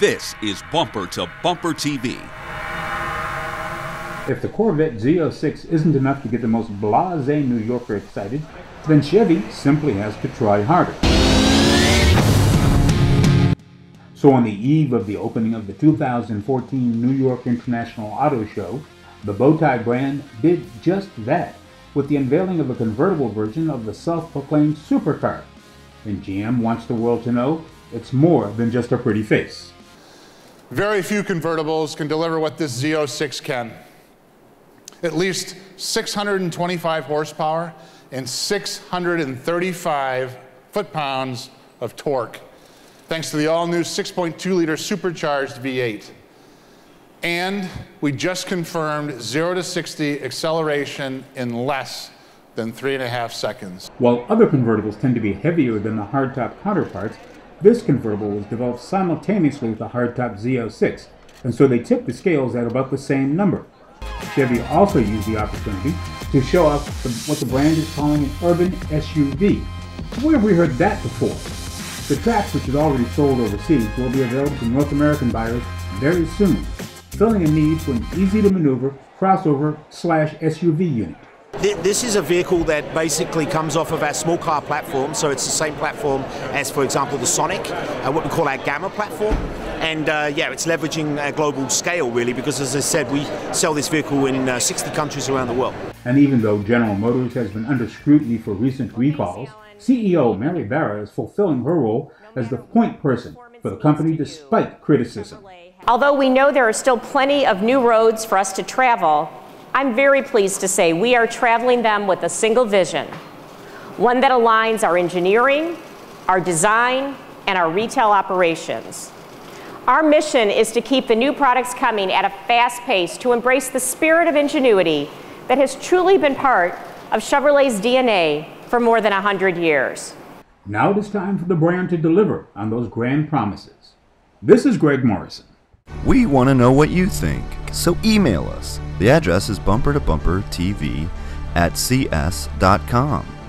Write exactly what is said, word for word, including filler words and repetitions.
This is Bumper to Bumper T V. If the Corvette Z oh six isn't enough to get the most blasé New Yorker excited, then Chevy simply has to try harder. So on the eve of the opening of the two thousand fourteen New York International Auto Show, the Bowtie brand did just that with the unveiling of a convertible version of the self-proclaimed supercar. And G M wants the world to know it's more than just a pretty face. Very few convertibles can deliver what this Z oh six can. At least six hundred twenty-five horsepower and six hundred thirty-five foot-pounds of torque, thanks to the all-new six point two liter supercharged V eight. And we just confirmed zero to sixty acceleration in less than three and a half seconds. While other convertibles tend to be heavier than the hardtop counterparts, this convertible was developed simultaneously with the hardtop Z oh six, and so they tipped the scales at about the same number. Chevy also used the opportunity to show off the, what the brand is calling an urban S U V. Where have we heard that before? The Trax, which is already sold overseas, will be available to North American buyers very soon, filling a need for an easy-to-maneuver crossover slash S U V unit. This is a vehicle that basically comes off of our small car platform, so it's the same platform as, for example, the Sonic, uh, what we call our Gamma platform. And uh, yeah, it's leveraging a global scale, really, because as I said, we sell this vehicle in uh, sixty countries around the world. And even though General Motors has been under scrutiny for recent recalls, C E O Mary Barra is fulfilling her role as the point person for the company despite criticism. Although we know there are still plenty of new roads for us to travel, I'm very pleased to say we are traveling them with a single vision, one that aligns our engineering, our design, and our retail operations. Our mission is to keep the new products coming at a fast pace to embrace the spirit of ingenuity that has truly been part of Chevrolet's D N A for more than one hundred years. Now it is time for the brand to deliver on those grand promises. This is Greg Morrison. We want to know what you think, so email us. The address is bumper to bumper T V at c s dot com.